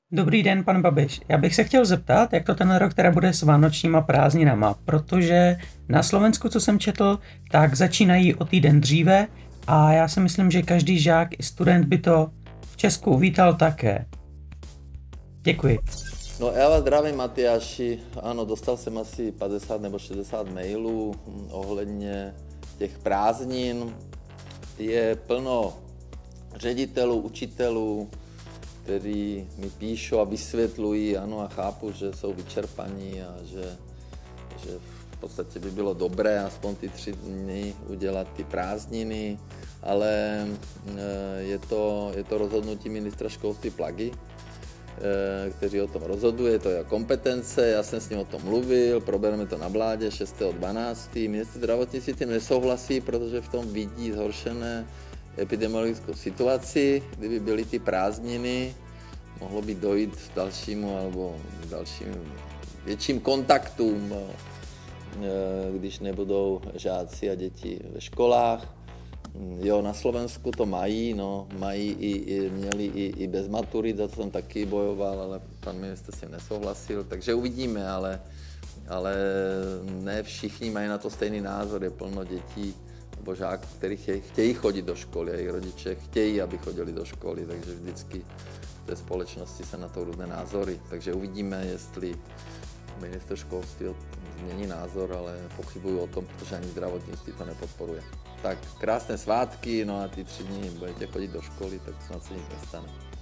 Dobrý den, pan Babiš. Já bych se chtěl zeptat, jak to ten rok teda bude s vánočníma prázdninama, protože na Slovensku, co jsem četl, tak začínají o týden dříve a já si myslím, že každý žák i student by to v Česku uvítal také. Děkuji. No já vás zdravím, Matyáši. Ano, dostal jsem asi 50 nebo 60 mailů ohledně těch prázdnin. Je plno ředitelů, učitelů, kteří mi píšou a vysvětlují, ano, a chápu, že jsou vyčerpaní a že v podstatě by bylo dobré aspoň ty 3 dny udělat ty prázdniny, ale je to rozhodnutí ministra školství Plagy, kteří o tom rozhoduje, je to jeho kompetence, já jsem s ním o tom mluvil, probereme to na vládě 6.12. Ministr zdravotnictví tím nesouhlasí, protože v tom vidí zhoršené epidemiologickou situaci. Kdyby byly ty prázdniny, mohlo by dojít k dalšímu alebo k dalším větším kontaktům, když nebudou žáci a děti ve školách. Jo, na Slovensku to mají, no, měli i bez maturit, za to jsem taky bojoval, ale pan ministr s tím nesouhlasil, takže uvidíme, ale ne všichni mají na to stejný názor, je plno dětí nebo žáků, kteří chtějí chodit do školy a jejich rodiče chtějí, aby chodili do školy, takže vždycky v té společnosti se na to různé názory, takže uvidíme, jestli ministr školství změní názor, ale pochybuju o tom, protože ani zdravotnictví to nepodporuje. Tak krásné svátky, no a ty 3 dny budete chodit do školy, tak snad se nic nestane.